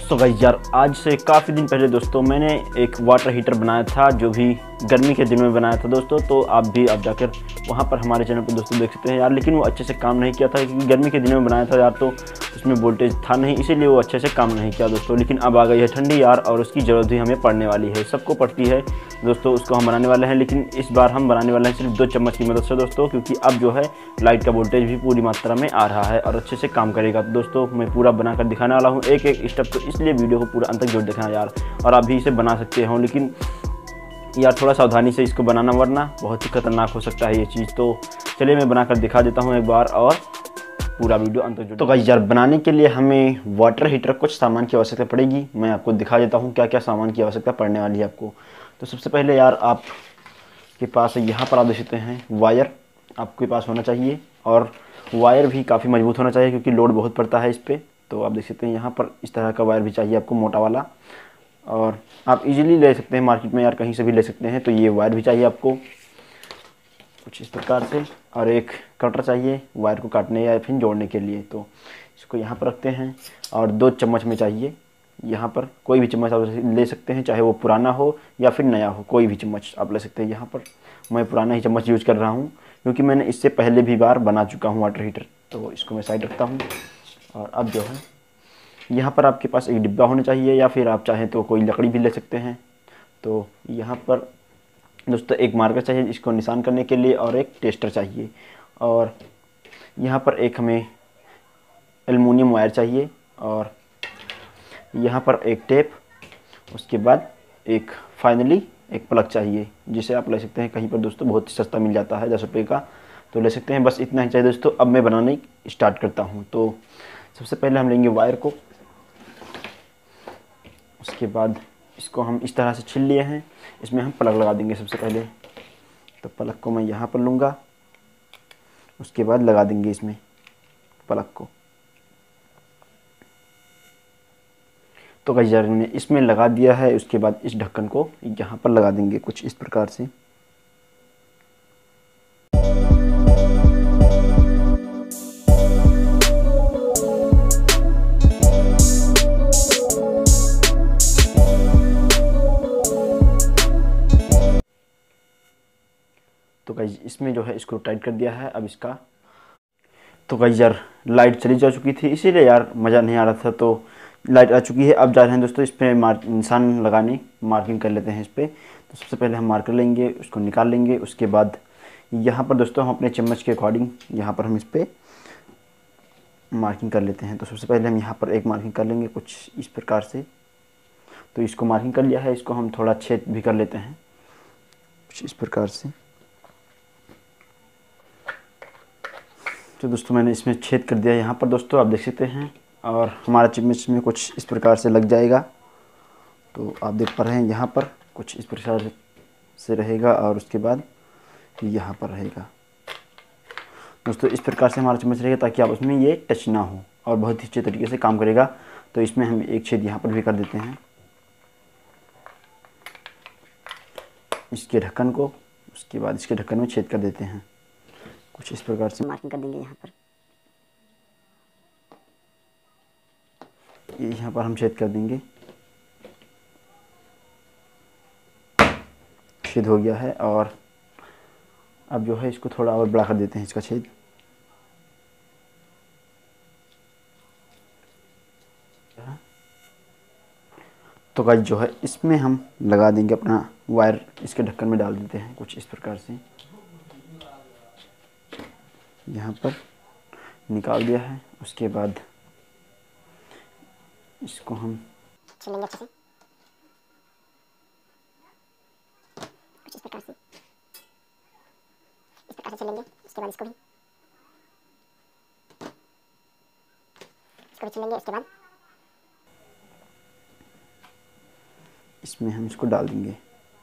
So guys यार, आज से काफ़ी दिन पहले दोस्तों मैंने एक वाटर हीटर बनाया था जो भी गर्मी के दिन में बनाया था दोस्तों। तो आप भी आप जाकर वहाँ पर हमारे चैनल पर दोस्तों देख सकते हैं यार। लेकिन वो अच्छे से काम नहीं किया था क्योंकि गर्मी के दिनों में बनाया था यार, तो उसमें वोल्टेज था नहीं, इसीलिए वो अच्छे से काम नहीं किया दोस्तों। लेकिन अब आ गई है ठंडी यार, और उसकी ज़रूरत भी हमें पड़ने वाली है, सबको पड़ती है दोस्तों। उसको हम बनाने वाले हैं, लेकिन इस बार हम बनाने वाले हैं सिर्फ 2 चम्मच की मदद से दोस्तों, क्योंकि अब जो है लाइट का वोल्टेज भी पूरी मात्रा में आ रहा है और अच्छे से काम करेगा। तो दोस्तों मैं पूरा बनाकर दिखाने वाला हूँ एक एक स्टेप, तो इसलिए वीडियो को पूरा अंत तक जोड़ देखना यार। और आप भी इसे बना सकते हो, लेकिन यार थोड़ा सावधानी से इसको बनाना, वरना बहुत ही खतरनाक हो सकता है ये चीज़। तो चलिए मैं बनाकर दिखा देता हूँ एक बार, और पूरा वीडियो अंत तक जोड़। तो गाइस यार, बनाने के लिए हमें वाटर हीटर कुछ सामान की आवश्यकता पड़ेगी। मैं आपको दिखा देता हूँ क्या क्या सामान की आवश्यकता पड़ने वाली है आपको। तो सबसे पहले यार आपके पास यहाँ पर आप देख सकते हैं वायर आपके पास होना चाहिए, और वायर भी काफ़ी मजबूत होना चाहिए क्योंकि लोड बहुत पड़ता है इस पर। तो आप देख सकते हैं यहाँ पर इस तरह का वायर भी चाहिए आपको, मोटा वाला, और आप इजीली ले सकते हैं मार्केट में यार, कहीं से भी ले सकते हैं। तो ये वायर भी चाहिए आपको कुछ इस प्रकार से, और एक कटर चाहिए वायर को काटने या फिर जोड़ने के लिए। तो इसको यहाँ पर रखते हैं, और 2 चम्मच में चाहिए। यहाँ पर कोई भी चम्मच आप ले सकते हैं, चाहे वो पुराना हो या फिर नया हो, कोई भी चम्मच आप ले सकते हैं। यहाँ पर मैं पुराना ही चम्मच यूज़ कर रहा हूँ क्योंकि मैंने इससे पहले भी बार बना चुका हूँ वाटर हीटर। तो इसको मैं साइड रखता हूँ, और अब जो है यहाँ पर आपके पास एक डिब्बा होना चाहिए, या फिर आप चाहें तो कोई लकड़ी भी ले सकते हैं। तो यहाँ पर दोस्तों एक मार्कर चाहिए इसको निशान करने के लिए, और एक टेस्टर चाहिए, और यहाँ पर एक हमें एल्युमिनियम वायर चाहिए, और यहाँ पर एक टेप, उसके बाद एक फाइनली एक प्लग चाहिए, जिसे आप ले सकते हैं कहीं पर दोस्तों, बहुत ही सस्ता मिल जाता है 10 रुपये का, तो ले सकते हैं। बस इतना ही चाहिए दोस्तों। अब मैं बनाने स्टार्ट करता हूँ। तो सबसे पहले हम लेंगे वायर को, उसके बाद इसको हम इस तरह से छील लिए हैं, इसमें हम प्लग लगा देंगे सबसे पहले। तो प्लग को मैं यहाँ पर लूँगा, उसके बाद लगा देंगे इसमें प्लग को। तो गाइस यार मैंने इसमें लगा दिया है, उसके बाद इस ढक्कन को यहाँ पर लगा देंगे कुछ इस प्रकार से। तो गाइस इसमें जो है स्क्रू टाइट कर दिया है अब इसका। तो गाइस यार लाइट चली जा चुकी थी, इसीलिए यार मज़ा नहीं आ रहा था। तो लाइट आ चुकी है, अब जा रहे हैं दोस्तों इस पर निशान लगाने, मार्किंग कर लेते हैं इस पर। तो सबसे पहले हम मार्कर लेंगे, उसको निकाल लेंगे। उसके बाद यहाँ पर दोस्तों हम अपने चम्मच के अकॉर्डिंग यहाँ पर हम इस पर मार्किंग कर लेते हैं। तो सबसे पहले हम यहाँ पर एक मार्किंग कर लेंगे कुछ इस प्रकार से। तो इसको मार्किंग कर लिया है, इसको हम थोड़ा छेद भी कर लेते हैं कुछ इस प्रकार से। तो दोस्तों मैंने इसमें छेद कर दिया यहाँ पर दोस्तों, आप देख सकते हैं, और हमारा चम्मच में कुछ इस प्रकार से लग जाएगा। तो आप देख पा रहे हैं यहाँ पर कुछ इस प्रकार से रहेगा, और उसके बाद यहाँ पर रहेगा दोस्तों। इस प्रकार से हमारा चम्मच रहेगा ताकि आप उसमें ये टच ना हो, और बहुत ही अच्छे तरीके से काम करेगा। तो इसमें हम एक छेद यहाँ पर भी कर देते हैं इसके ढक्कन को, उसके बाद इसके ढक्कन में छेद कर देते हैं कुछ इस प्रकार से। मार्किंग कर देंगे यहाँ पर, ये यहाँ पर हम छेद कर देंगे। छेद हो गया है, और अब जो है इसको थोड़ा और बड़ा कर देते हैं इसका छेद। तो गाइस जो है इसमें हम लगा देंगे अपना वायर, इसके ढक्कन में डाल देते हैं कुछ इस प्रकार से। यहाँ पर निकाल दिया है, उसके बाद इसको हम छिलेंगे अच्छे से कुछ इस प्रकार से, छिलेंगे। उसके बाद इसको भी छिलेंगे। उसके बाद इसमें हम इसको डाल देंगे।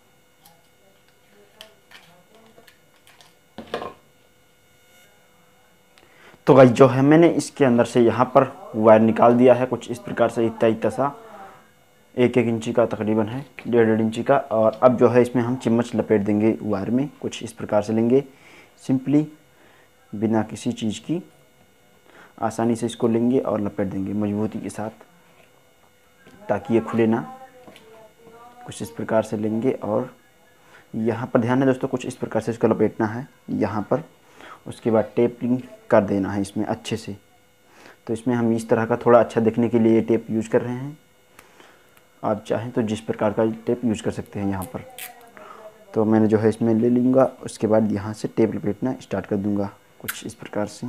तो गाइस जो है मैंने इसके अंदर से यहाँ पर वायर निकाल दिया है कुछ इस प्रकार से, इतना सा 1-1 इंची का तकरीबन है, 1.5 इंची का। और अब जो है इसमें हम चम्मच लपेट देंगे वायर में कुछ इस प्रकार से लेंगे, सिंपली बिना किसी चीज़ की आसानी से इसको लेंगे और लपेट देंगे मजबूती के साथ। ताकि ये खुले ना। कुछ इस प्रकार से लेंगे और यहाँ पर ध्यान है दोस्तों, कुछ इस प्रकार से इसको लपेटना है यहाँ पर। उसके बाद टेपिंग कर देना है इसमें अच्छे से। तो इसमें हम इस तरह का थोड़ा अच्छा दिखने के लिए ये टेप यूज़ कर रहे हैं। आप चाहें तो जिस प्रकार का टेप यूज़ कर सकते हैं यहाँ पर। तो मैंने जो है इसमें ले लूँगा, उसके बाद यहाँ से टेप लपेटना स्टार्ट कर दूँगा कुछ इस प्रकार से।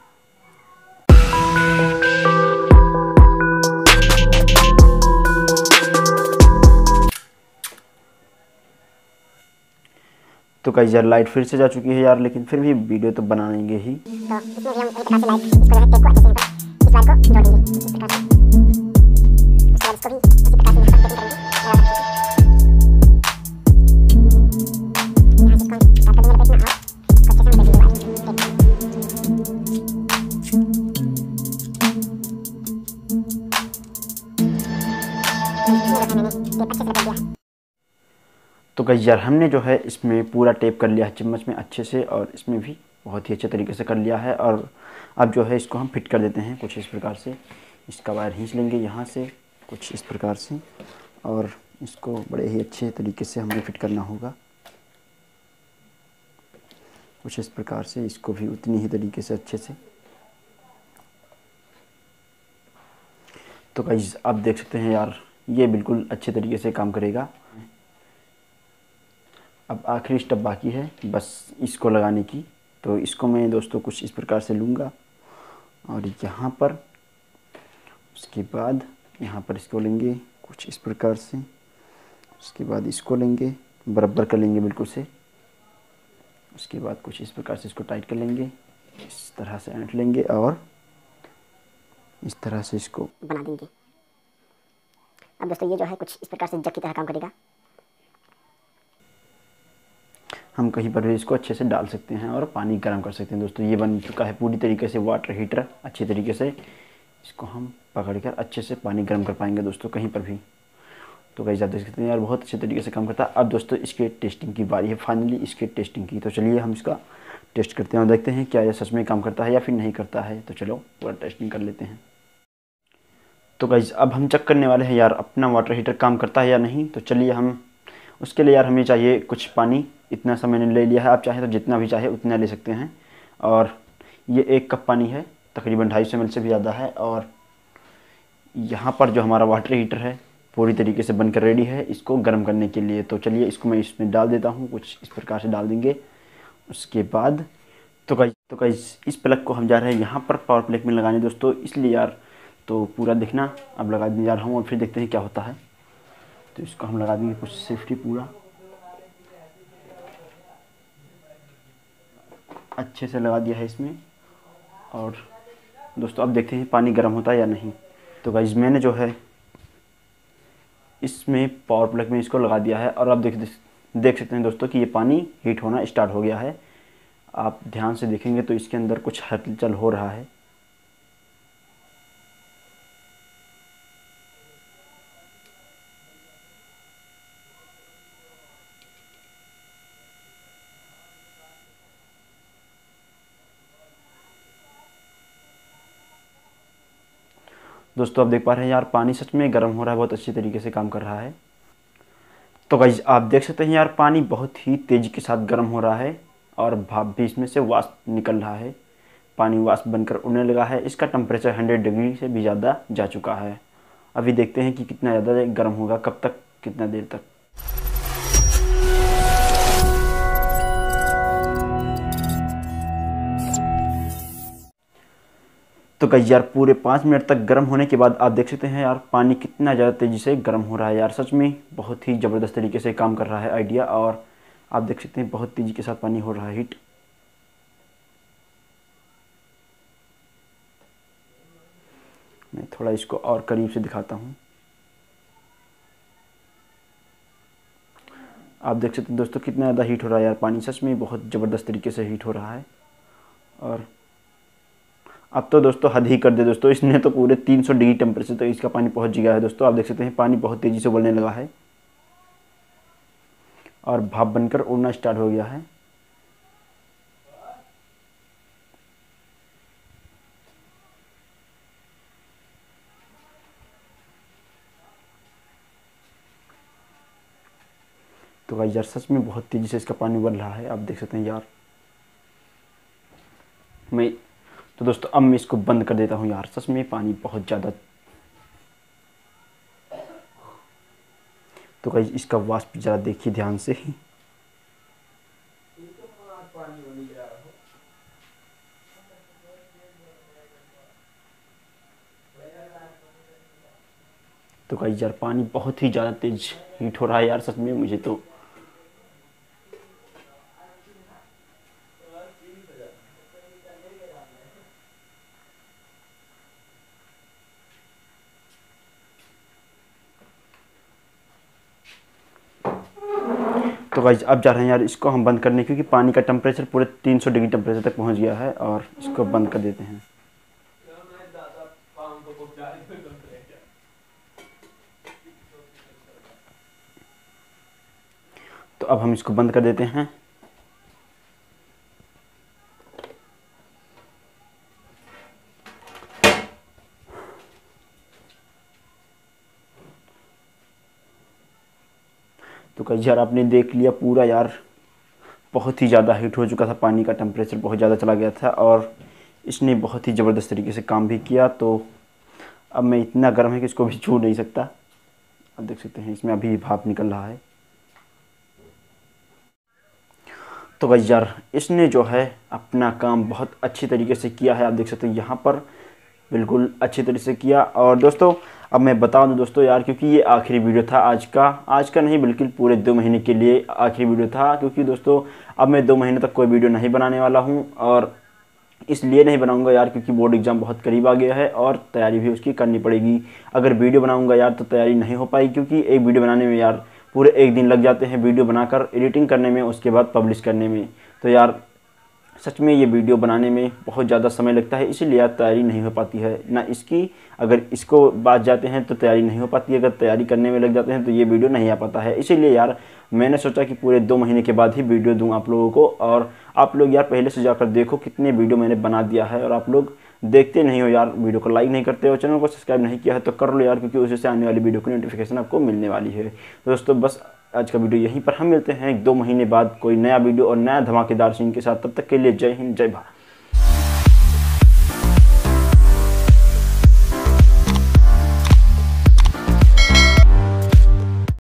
तो कई यार लाइट फिर से जा चुकी है यार, लेकिन फिर भी वीडियो तो बनाएंगे ही। तो इसमें भी हम एक प्रकार से लाइट इसको जो है टेप को अच्छे से इस वायर को जोड़ देंगे इस प्रकार से। उसके बाद इसको भी इसी प्रकार से यहाँ पर टेपिंग करेंगे। यहाँ से इसको हम स्टार्ट कर देंगे लपेटना और इसको अच्छे से हम लपेट देंगे टेप। तो गाइस यार हमने जो है इसमें पूरा टेप कर लिया है चम्मच में अच्छे से, और इसमें भी बहुत ही अच्छे तरीके से कर लिया है। और अब जो है इसको हम फिट कर देते हैं कुछ इस प्रकार से। इसका वायर खींच लेंगे यहाँ से कुछ इस प्रकार से, और इसको बड़े ही अच्छे तरीके से हमें फिट करना होगा कुछ इस प्रकार से। इसको भी उतनी ही तरीके से अच्छे से। तो गाइस आप देख सकते हैं यार, ये बिल्कुल अच्छे तरीके से काम करेगा। अब आखिरी स्टेप बाकी है बस इसको लगाने की। तो इसको मैं दोस्तों कुछ इस प्रकार से लूँगा और यहाँ पर, उसके बाद यहाँ पर इसको लेंगे कुछ इस प्रकार से। उसके बाद इसको लेंगे, बराबर कर लेंगे बिल्कुल से। उसके बाद कुछ इस प्रकार से इसको टाइट कर लेंगे, इस तरह से ऐंठ लेंगे और इस तरह से इसको बना देंगे। अब दोस्तों ये जो है कुछ इस प्रकार से जग की तरह काम करेगा। हम कहीं पर भी इसको अच्छे से डाल सकते हैं और पानी गर्म कर सकते हैं। दोस्तों ये बन चुका है पूरी तरीके से वाटर हीटर अच्छी तरीके से। इसको हम पकड़कर अच्छे से पानी गर्म कर पाएंगे दोस्तों कहीं पर भी। तो गाइस आप देख सकते हैं यार, बहुत अच्छे तरीके से काम करता है। अब दोस्तों इसके टेस्टिंग की बारी है, फाइनली इसके टेस्टिंग की। तो चलिए हम इसका टेस्ट करते हैं और देखते हैं क्या ये सच में काम करता है या फिर नहीं करता है। तो चलो पूरा टेस्टिंग कर लेते हैं। तो गाइस अब हम चेक करने वाले हैं यार अपना वाटर हीटर काम करता है या नहीं। तो चलिए हम उसके लिए यार हमें चाहिए कुछ पानी। इतना सा मैंने ले लिया है, आप चाहे तो जितना भी चाहे उतना ले सकते हैं। और ये 1 कप पानी है, तकरीबन 250 ml से भी ज़्यादा है। और यहाँ पर जो हमारा वाटर हीटर है पूरी तरीके से बनकर रेडी है इसको गर्म करने के लिए। तो चलिए इसको मैं इसमें डाल देता हूँ, कुछ इस प्रकार से डाल देंगे। उसके बाद तो गाइस इस प्लग को हम जा रहे हैं यहाँ पर पावर प्लग में लगाने दोस्तों, इसलिए यार तो पूरा देखना। अब लगा देने जा रहा हूँ और फिर देखते हैं क्या होता है। तो इसको हम लगा देंगे कुछ सेफ्टी पूरा अच्छे से लगा दिया है इसमें। और दोस्तों अब देखते हैं पानी गर्म होता है या नहीं। तो गाइस मैंने जो है इसमें पावर प्लग में इसको लगा दिया है और अब देख सकते हैं दोस्तों कि ये पानी हीट होना स्टार्ट हो गया है। आप ध्यान से देखेंगे तो इसके अंदर कुछ हलचल हो रहा है। दोस्तों आप देख पा रहे हैं यार पानी सच में गर्म हो रहा है, बहुत अच्छी तरीके से काम कर रहा है। तो गाइस आप देख सकते हैं यार पानी बहुत ही तेज़ी के साथ गर्म हो रहा है और भाप भी इसमें से वाष्प निकल रहा है। पानी वाष्प बनकर उड़ने लगा है। इसका टेम्परेचर 100 डिग्री से भी ज़्यादा जा चुका है। अभी देखते हैं कि कितना ज़्यादा गर्म होगा, कब तक, कितना देर तक। तो गाइस यार पूरे 5 मिनट तक गर्म होने के बाद आप देख सकते हैं यार पानी कितना ज़्यादा तेज़ी से गर्म हो रहा है। यार सच में बहुत ही ज़बरदस्त तरीके से काम कर रहा है आइडिया। और आप देख सकते हैं बहुत तेज़ी के साथ पानी हो रहा है हीट। मैं थोड़ा इसको और करीब से दिखाता हूँ। आप देख सकते हैं दोस्तों कितना ज़्यादा हीट हो रहा है यार पानी, सच में बहुत ज़बरदस्त तरीके से हीट हो रहा है। और अब तो दोस्तों हद ही कर दे दोस्तों, इसने तो पूरे 300 डिग्री टेम्परेचर तक इसका पानी पहुंच गया है दोस्तों। आप देख सकते हैं पानी बहुत तेज़ी से उबलने लगा है और भाप बनकर उड़ना स्टार्ट हो गया है। तो गाइस यार सच में बहुत तेज़ी से इसका पानी उबल रहा है, आप देख सकते हैं यार। तो दोस्तों अब मैं इसको बंद कर देता हूँ यार, सच में पानी बहुत ज़्यादा। तो गाइस इसका वाष्प ज़रा देखिए ध्यान से। तो गाइस यार पानी बहुत ही ज़्यादा तेज हीट हो रहा है यार, सच में मुझे तो गाइस अब जा रहे हैं यार इसको हम बंद करने, क्योंकि पानी का टेम्परेचर पूरे 300 डिग्री टेम्परेचर तक पहुंच गया है, और इसको बंद कर देते हैं। तो अब हम इसको बंद कर देते हैं। तो गाइस यार आपने देख लिया पूरा यार, बहुत ही ज़्यादा हीट हो चुका था, पानी का टेम्परेचर बहुत ज़्यादा चला गया था, और इसने बहुत ही ज़बरदस्त तरीके से काम भी किया। तो अब मैं इतना गर्म है कि इसको भी छू नहीं सकता। आप देख सकते हैं इसमें अभी भाप निकल रहा है। तो गाइस यार इसने जो है अपना काम बहुत अच्छी तरीके से किया है, आप देख सकते हैं यहाँ पर बिल्कुल अच्छी तरीके से किया। और दोस्तों अब मैं बता दूं दोस्तों यार, क्योंकि ये आखिरी वीडियो था आज का नहीं बल्कि पूरे 2 महीने के लिए आखिरी वीडियो था, क्योंकि दोस्तों अब मैं 2 महीने तक कोई वीडियो नहीं बनाने वाला हूँ। और इसलिए नहीं बनाऊंगा यार क्योंकि बोर्ड एग्ज़ाम बहुत करीब आ गया है और तैयारी भी उसकी करनी पड़ेगी। अगर वीडियो बनाऊंगा यार तो तैयारी नहीं हो पाई, क्योंकि एक वीडियो बनाने में यार पूरे 1 दिन लग जाते हैं, वीडियो बनाकर एडिटिंग करने में, उसके बाद पब्लिश करने में। तो यार सच में ये वीडियो बनाने में बहुत ज़्यादा समय लगता है, इसीलिए यार तैयारी नहीं हो पाती है ना इसकी। अगर इसको बात जाते हैं तो तैयारी नहीं हो पाती, अगर तैयारी करने में लग जाते हैं तो ये वीडियो नहीं आ पाता है। इसीलिए यार मैंने सोचा कि पूरे 2 महीने के बाद ही वीडियो दूं आप लोगों को। और आप लोग यार पहले से जाकर देखो कितने वीडियो मैंने बना दिया है, और आप लोग देखते नहीं हो यार, वीडियो को लाइक नहीं करते हो, चैनल को सब्सक्राइब नहीं किया है तो कर लो यार, क्योंकि उसी से आने वाली वीडियो की नोटिफिकेशन आपको मिलने वाली है। तो दोस्तों बस आज का वीडियो यहीं पर, हम मिलते हैं 2 महीने बाद कोई नया वीडियो और नया धमाकेदार सीन के साथ। तब तक के लिए जय हिंद जय भारत।